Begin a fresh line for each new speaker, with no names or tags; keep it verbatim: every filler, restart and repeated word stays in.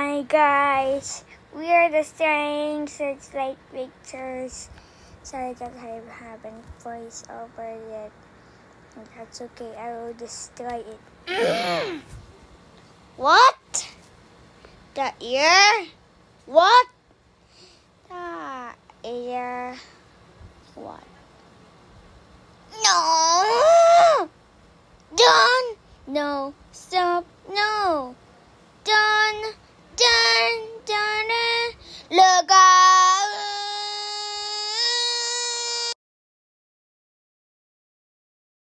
Hi guys, we are destroying Searchlight pictures. Sorry that I haven't voiced over yet. That's okay, I will destroy it. What? The ear? What? The ear? What?